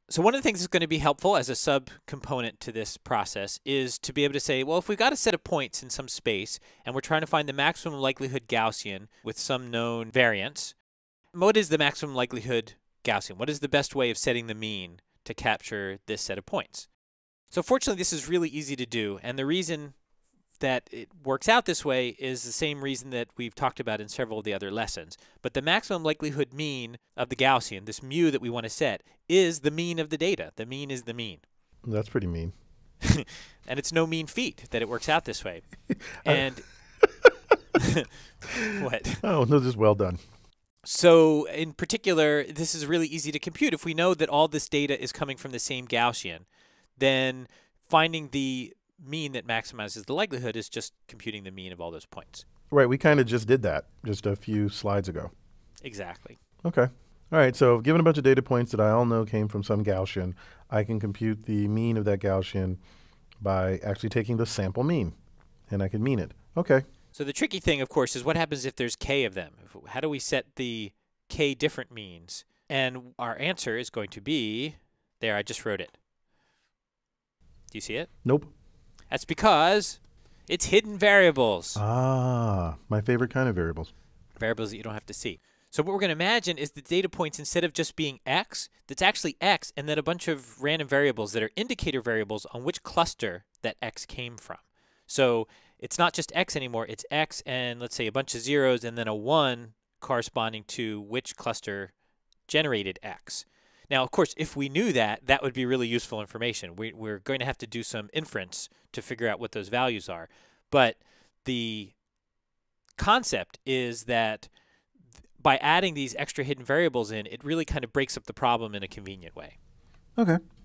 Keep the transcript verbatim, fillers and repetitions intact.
So one of the things that's going to be helpful as a sub-component to this process is to be able to say, well, if we've got a set of points in some space and we're trying to find the maximum likelihood Gaussian with some known variance, what is the maximum likelihood Gaussian? What is the best way of setting the mean to capture this set of points? So fortunately, this is really easy to do, and the reason that it works out this way is the same reason that we've talked about in several of the other lessons. But the maximum likelihood mean of the Gaussian, this mu that we want to set, is the mean of the data. The mean is the mean. That's pretty mean. And it's no mean feat that it works out this way. And what? Oh, no, just well done. So in particular, this is really easy to compute. If we know that all this data is coming from the same Gaussian, then finding the mean that maximizes the likelihood is just computing the mean of all those points. Right. We kind of just did that just a few slides ago. Exactly. Okay. All right. So given a bunch of data points that I all know came from some Gaussian, I can compute the mean of that Gaussian by actually taking the sample mean, and I can mean it. Okay. So the tricky thing, of course, is what happens if there's k of them? How do we set the k different means? And our answer is going to be, there, I just wrote it. Do you see it? Nope. That's because it's hidden variables. Ah, my favorite kind of variables. Variables that you don't have to see. So what we're going to imagine is the data points, instead of just being x, that's actually x, and then a bunch of random variables that are indicator variables on which cluster that x came from. So it's not just x anymore. It's x and, let's say, a bunch of zeros and then a one corresponding to which cluster generated x. Now, of course, if we knew that, that would be really useful information. We, we're going to have to do some inference to figure out what those values are. But the concept is that by adding these extra hidden variables in, it really kind of breaks up the problem in a convenient way. Okay.